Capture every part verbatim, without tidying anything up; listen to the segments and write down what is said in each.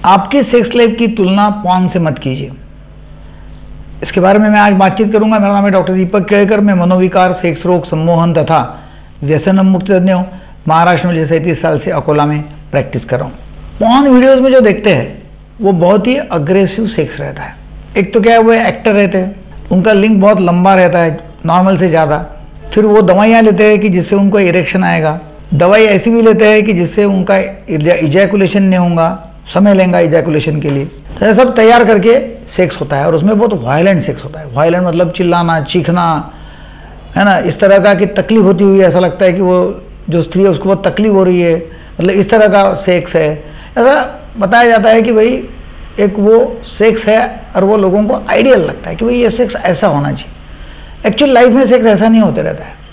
आपकी sex life की तुलना पॉर्न से मत कीजिए। इसके बारे में मैं आज बातचीत करूंगा। मेरा नाम है डॉक्टर दीपक केड़कर। मैं मनोविकार, सेक्स रोग, सम्मोहन तथा व्यसन मुक्त तज्ञ हूँ। महाराष्ट्र में सैंतीस साल से अकोला में प्रैक्टिस कर रहा हूँ। पॉर्न वीडियोज़ में जो देखते हैं वो बहुत ही अग्रेसिव सेक्स रहता है। एक तो क्या है, वो एक्टर रहते हैं, उनका लिंक बहुत लंबा रहता है नॉर्मल से ज़्यादा। फिर वो दवाइयाँ लेते हैं कि जिससे उनको इरेक्शन आएगा। दवाई ऐसी भी लेते हैं कि जिससे उनका इजैकुलेशन नहीं होगा, समय लेगा इजैकुलेशन के लिए। तो ये सब तैयार करके सेक्स होता है और उसमें बहुत वायलेंट सेक्स होता है। वायलेंट मतलब चिल्लाना, चीखना, है ना, इस तरह का कि तकलीफ होती हुई ऐसा लगता है कि वो जो स्त्री है उसको बहुत तकलीफ हो रही है, मतलब इस तरह का सेक्स है। ऐसा बताया जाता है कि भाई एक वो सेक्स है और वो लोगों को आइडियल लगता है कि भाई ये सेक्स ऐसा होना चाहिए। एक्चुअल लाइफ में सेक्स ऐसा नहीं होते रहता है।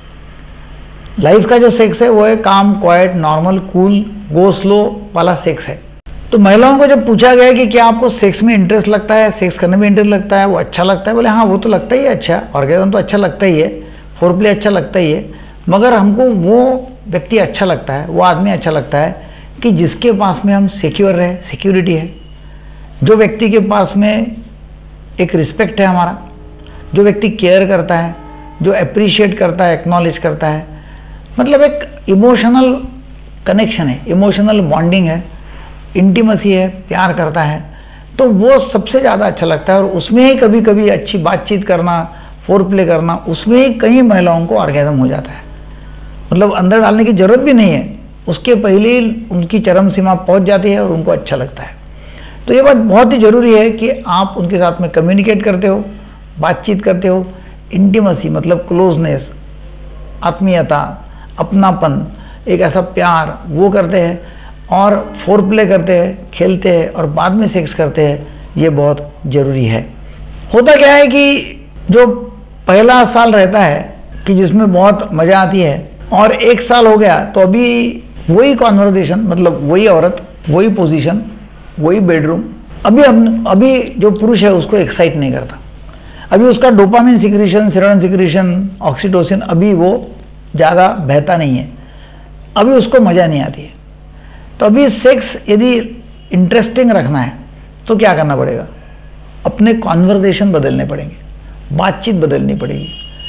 लाइफ का जो सेक्स है वो है काम, quite, normal, cool, go slow वाला सेक्स है। तो महिलाओं को जब पूछा गया कि क्या आपको सेक्स में इंटरेस्ट लगता है, सेक्स करने में इंटरेस्ट लगता है, वो अच्छा लगता है, बोले हाँ वो तो लगता ही है, अच्छा ऑर्गेज़म तो अच्छा लगता ही है, फोर प्ले अच्छा लगता ही है, मगर हमको वो व्यक्ति अच्छा लगता है, वो आदमी अच्छा लगता है कि जिसके पास में हम सिक्योर रहे, सिक्योरिटी है, जो व्यक्ति के पास में एक रिस्पेक्ट है हमारा, जो व्यक्ति केयर करता है, जो अप्रिशिएट करता है, एक्नॉलेज करता है, मतलब एक इमोशनल कनेक्शन है, इमोशनल बॉन्डिंग है, इंटीमेसी है, प्यार करता है, तो वो सबसे ज़्यादा अच्छा लगता है। और उसमें ही कभी कभी अच्छी बातचीत करना, फोर प्ले करना, उसमें ही कई महिलाओं को ऑर्गेज़म हो जाता है। मतलब अंदर डालने की ज़रूरत भी नहीं है, उसके पहले ही उनकी चरम सीमा पहुंच जाती है और उनको अच्छा लगता है। तो ये बात बहुत ही ज़रूरी है कि आप उनके साथ में कम्युनिकेट करते हो, बातचीत करते हो, इंटीमेसी मतलब क्लोजनेस, आत्मीयता, अपनापन, एक ऐसा प्यार वो करते हैं और फोर प्ले करते हैं, खेलते हैं और बाद में सेक्स करते हैं, ये बहुत ज़रूरी है। होता क्या है कि जो पहला साल रहता है कि जिसमें बहुत मज़ा आती है और एक साल हो गया तो अभी वही कॉन्वर्सेशन, मतलब वही औरत, वही पोजीशन, वही बेडरूम, अभी हम अभी जो पुरुष है उसको एक्साइट नहीं करता। अभी उसका dopamine secretion, serotonin secretion, oxytocin अभी वो ज़्यादा बहता नहीं है, अभी उसको मज़ा नहीं आती है। तो अभी सेक्स यदि इंटरेस्टिंग रखना है तो क्या करना पड़ेगा, अपने कॉन्वर्सेशन बदलने पड़ेंगे, बातचीत बदलनी पड़ेगी।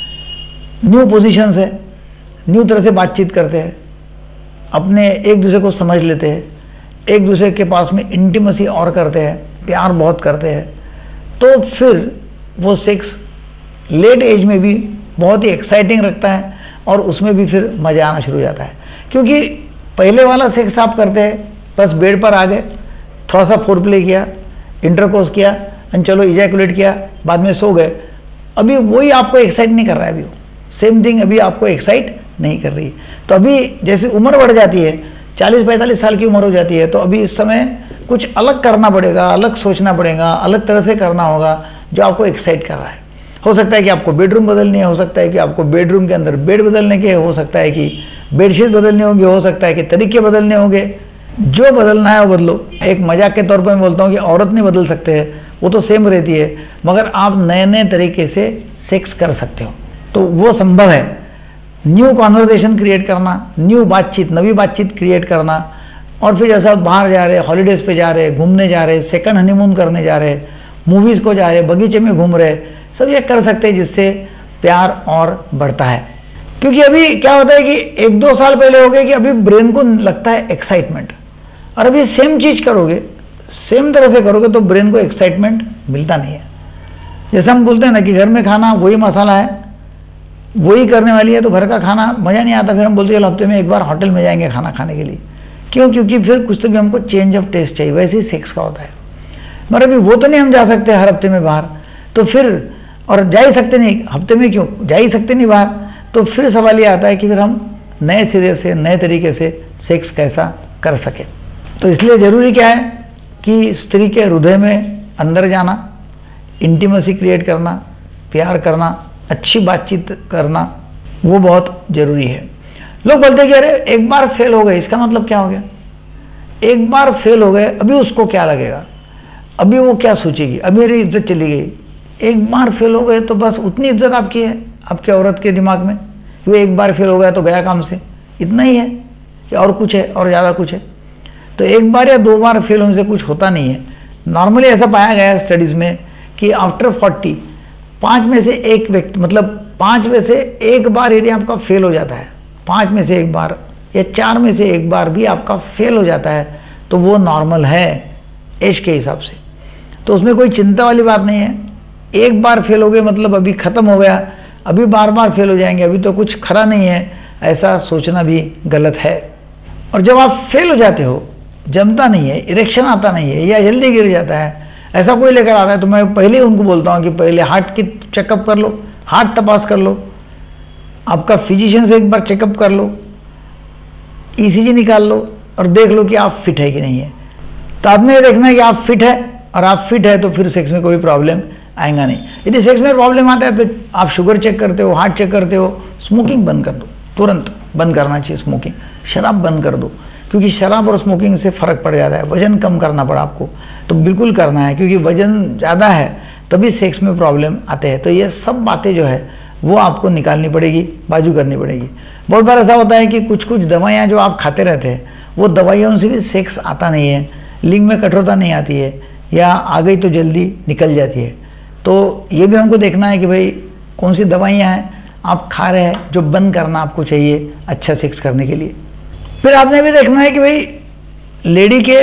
न्यू पोजीशन है, न्यू तरह से बातचीत करते हैं, अपने एक दूसरे को समझ लेते हैं, एक दूसरे के पास में इंटीमेसी और करते हैं, प्यार बहुत करते हैं, तो फिर वो सेक्स लेट एज में भी बहुत ही एक्साइटिंग रखता है और उसमें भी फिर मज़ा आना शुरू हो जाता है। क्योंकि पहले वाला सेक्स आप करते हैं, बस बेड पर आ गए, थोड़ा सा फोर प्ले किया, इंटरकोर्स किया एंड चलो इजैकुलेट किया, बाद में सो गए। अभी वही आपको एक्साइट नहीं कर रहा है, अभी सेम थिंग अभी आपको एक्साइट नहीं कर रही। तो अभी जैसे उम्र बढ़ जाती है, चालीस पैंतालीस साल की उम्र हो जाती है, तो अभी इस समय कुछ अलग करना पड़ेगा, अलग सोचना पड़ेगा, अलग तरह से करना होगा जो आपको एक्साइट कर रहा है। हो सकता है कि आपको बेडरूम बदलनी है, हो सकता है कि आपको बेडरूम के अंदर बेड बदलने के, हो सकता है कि बेडशीट बदलनी होगी, हो सकता है कि तरीके बदलने होंगे। जो बदलना है वो बदलो। एक मजाक के तौर पर मैं बोलता हूँ कि औरत नहीं बदल सकते हैं, वो तो सेम रहती है, मगर आप नए नए तरीके से सेक्स कर सकते हो, तो वो संभव है। न्यू कॉन्वर्सेशन क्रिएट करना, न्यू बातचीत, नवी बातचीत क्रिएट करना, और फिर जैसा बाहर जा रहे, हॉलीडेज़ पे जा रहे, घूमने जा रहे, सेकंड हनीमून करने जा रहे, मूवीज़ को जा रहे, बगीचे में घूम रहे, सब ये कर सकते हैं, जिससे प्यार और बढ़ता है। क्योंकि अभी क्या होता है कि एक दो साल पहले हो गए कि अभी ब्रेन को लगता है एक्साइटमेंट, और अभी सेम चीज़ करोगे, सेम तरह से करोगे तो ब्रेन को एक्साइटमेंट मिलता नहीं है। जैसे हम बोलते हैं ना कि घर में खाना वही मसाला है, वही करने वाली है, तो घर का खाना मज़ा नहीं आता, फिर हम बोलते हैं हफ्ते में एक बार होटल में जाएंगे खाना खाने के लिए। क्यों? क्योंकि फिर कुछ तो भी हमको चेंज ऑफ टेस्ट चाहिए। वैसे ही सेक्स का होता है, मगर अभी वो तो नहीं हम जा सकते हर हफ्ते में बाहर, तो फिर और जा ही सकते नहीं, हफ्ते में क्यों जा ही सकते नहीं बाहर, तो फिर सवाल ये आता है कि फिर हम नए सिरे से, नए तरीके से सेक्स कैसा कर सकें। तो इसलिए ज़रूरी क्या है कि स्त्री के हृदय में अंदर जाना, इंटीमेसी क्रिएट करना, प्यार करना, अच्छी बातचीत करना, वो बहुत ज़रूरी है। लोग बोलते हैं कि अरे एक बार फेल हो गए, इसका मतलब क्या हो गया? एक बार फेल हो गए, अभी उसको क्या लगेगा, अभी वो क्या सोचेगी, अभी मेरी इज्जत चली गई। एक बार फेल हो गए तो बस उतनी इज्जत आपकी है, आपके औरत के दिमाग में, वो एक बार फेल हो गया तो गया काम से, इतना ही है कि और कुछ है और ज़्यादा कुछ है? तो एक बार या दो बार फेल होने से कुछ होता नहीं है। नॉर्मली ऐसा पाया गया है स्टडीज़ में कि आफ्टर फोर्टी पाँच में से एक व्यक्ति, मतलब पाँच में से एक बार यदि आपका फेल हो जाता है, पाँच में से एक बार या चार में से एक बार भी आपका फेल हो जाता है तो वो नॉर्मल है एज के हिसाब से। तो उसमें कोई चिंता वाली बात नहीं है। एक बार फेल हो गए मतलब अभी ख़त्म हो गया, अभी बार बार फेल हो जाएंगे, अभी तो कुछ खरा नहीं है, ऐसा सोचना भी गलत है। और जब आप फेल हो जाते हो, जमता नहीं है, इरेक्शन आता नहीं है या जल्दी गिर जाता है, ऐसा कोई लेकर आता है तो मैं पहले उनको बोलता हूँ कि पहले हार्ट की चेकअप कर लो, हार्ट तपास कर लो, आपका फिजिशियन से एक बार चेकअप कर लो, ईसीजी निकाल लो और देख लो कि आप फिट है कि नहीं है। तो आपने ये देखना है कि आप फिट है, और आप फिट है तो फिर सेक्स में कोई प्रॉब्लम आएगा नहीं। यदि सेक्स में प्रॉब्लम आता है तो आप शुगर चेक करते हो, हार्ट चेक करते हो, स्मोकिंग बंद कर दो, तुरंत बंद करना चाहिए स्मोकिंग, शराब बंद कर दो, क्योंकि शराब और स्मोकिंग से फ़र्क पड़ जाता है। वजन कम करना पड़ा आपको तो बिल्कुल करना है, क्योंकि वजन ज़्यादा है तभी सेक्स में प्रॉब्लम आते हैं। तो ये सब बातें जो है वो आपको निकालनी पड़ेगी, बाजू करनी पड़ेगी। बहुत बार ऐसा होता है कि कुछ कुछ दवाइयाँ जो आप खाते रहते हैं वो दवाइयों से भी सेक्स आता नहीं है, लिंग में कठोरता नहीं आती है, या आ गई तो जल्दी निकल जाती है। तो ये भी हमको देखना है कि भाई कौन सी दवाइयाँ हैं आप खा रहे हैं जो बंद करना आपको चाहिए अच्छा सेक्स करने के लिए। फिर आपने भी देखना है कि भाई लेडी के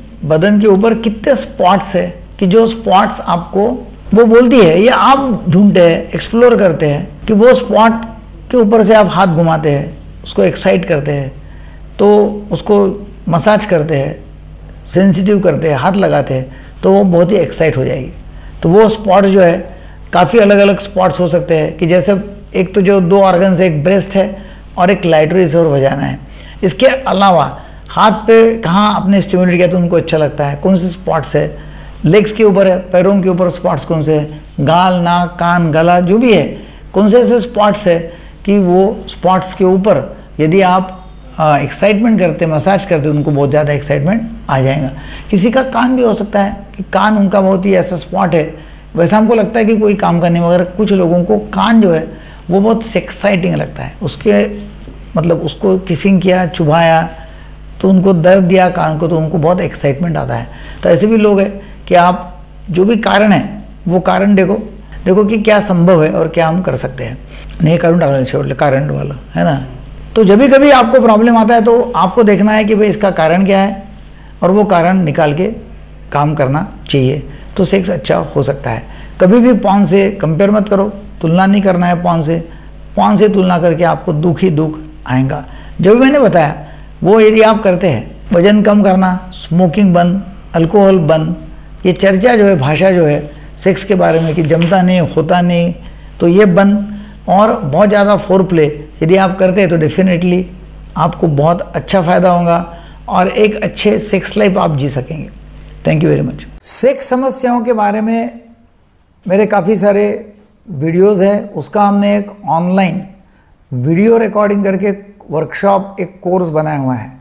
बदन के ऊपर कितने स्पॉट्स है, कि जो स्पॉट्स आपको वो बोलती है या आप ढूंढते हैं, एक्सप्लोर करते हैं कि वो स्पॉट के ऊपर से आप हाथ घुमाते हैं, उसको एक्साइट करते हैं, तो उसको मसाज करते हैं, सेंसिटिव करते हैं, हाथ लगाते हैं, तो वो बहुत ही एक्साइट हो जाएगी। तो वो स्पॉट जो है काफ़ी अलग अलग स्पॉट्स हो सकते हैं, कि जैसे एक तो जो दो ऑर्गन्स है, एक ब्रेस्ट है और एक क्लाइटोरिस और वजाना है। इसके अलावा हाथ पे कहाँ आपने स्टिमुलेट किया तो उनको अच्छा लगता है, कौन से स्पॉट्स है, लेग्स के ऊपर है, पैरों के ऊपर स्पॉट्स कौन से हैं, गाल, नाक, कान, गला, जो भी है, कौन से ऐसे स्पॉट्स है कि वो स्पॉट्स के ऊपर यदि आप एक्साइटमेंट करते, मसाज करते, उनको बहुत ज़्यादा एक्साइटमेंट आ जाएगा। किसी का कान भी हो सकता है कि कान उनका बहुत ही ऐसा स्पॉट है, वैसा हमको लगता है कि कोई काम का नहीं, मगर कुछ लोगों को कान जो है वो बहुत एक्साइटिंग लगता है। उसके मतलब उसको किसिंग किया, चुभाया तो उनको दर्द दिया कान को, तो उनको बहुत एक्साइटमेंट आता है। तो ऐसे भी लोग हैं कि आप जो भी कारण है वो कारण देखो देखो कि क्या संभव है और क्या हम कर सकते हैं। नहीं कारण डालना छोड़ कारण वाला है ना। तो जब भी कभी आपको प्रॉब्लम आता है तो आपको देखना है कि भाई इसका कारण क्या है और वो कारण निकाल के काम करना चाहिए, तो सेक्स अच्छा हो सकता है। कभी भी पॉर्न से कंपेयर मत करो, तुलना नहीं करना है पॉर्न से। पॉर्न से तुलना करके आपको दुख ही दुख आएगा। जो भी मैंने बताया वो यदि आप करते हैं, वजन कम करना, स्मोकिंग बंद, अल्कोहल बंद, ये चर्चा जो है, भाषा जो है सेक्स के बारे में कि जमता नहीं, होता नहीं, तो ये बंद, और बहुत ज़्यादा फोर प्ले यदि आप करते हैं तो डेफिनेटली आपको बहुत अच्छा फ़ायदा होगा और एक अच्छे सेक्स लाइफ आप जी सकेंगे। Thank you very much. Sex समस्याओं के बारे में मेरे काफ़ी सारे वीडियोस हैं, उसका हमने एक ऑनलाइन वीडियो रिकॉर्डिंग करके वर्कशॉप, एक कोर्स बनाया हुआ है।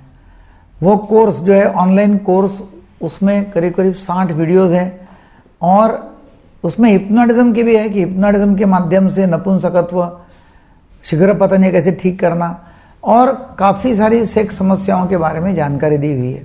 वो कोर्स जो है ऑनलाइन कोर्स, उसमें करीब करीब साठ वीडियोस हैं, और उसमें हिप्नोटिज्म की भी है कि हिप्नोटिज्म के माध्यम से नपुंसकत्व, शीघ्र पतन कैसे ठीक करना, और काफ़ी सारी सेक्स समस्याओं के बारे में जानकारी दी हुई है।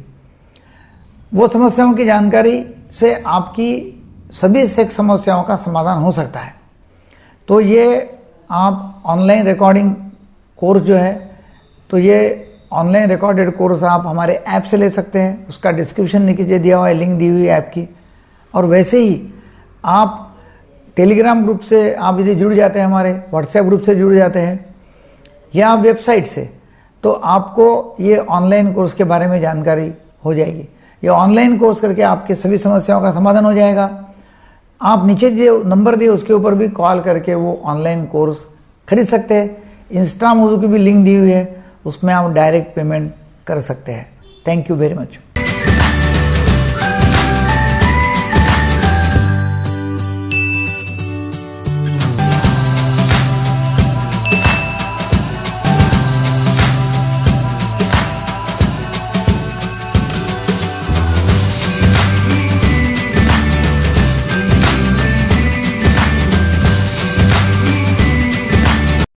वो समस्याओं की जानकारी से आपकी सभी सेक्स समस्याओं का समाधान हो सकता है। तो ये आप ऑनलाइन रिकॉर्डिंग कोर्स जो है, तो ये ऑनलाइन रिकॉर्डेड कोर्स आप हमारे ऐप से ले सकते हैं, उसका डिस्क्रिप्शन नीचे दिया हुआ है, लिंक दी हुई है ऐप की। और वैसे ही आप टेलीग्राम ग्रुप से आप यदि जुड़ जाते हैं, हमारे व्हाट्सएप ग्रुप से जुड़ जाते हैं, या वेबसाइट से, तो आपको ये ऑनलाइन कोर्स के बारे में जानकारी हो जाएगी। ये ऑनलाइन कोर्स करके आपके सभी समस्याओं का समाधान हो जाएगा। आप नीचे जो नंबर दिए उसके ऊपर भी कॉल करके वो ऑनलाइन कोर्स खरीद सकते हैं। इंस्टा मोजो की भी लिंक दी हुई है, उसमें आप डायरेक्ट पेमेंट कर सकते हैं। Thank you very much.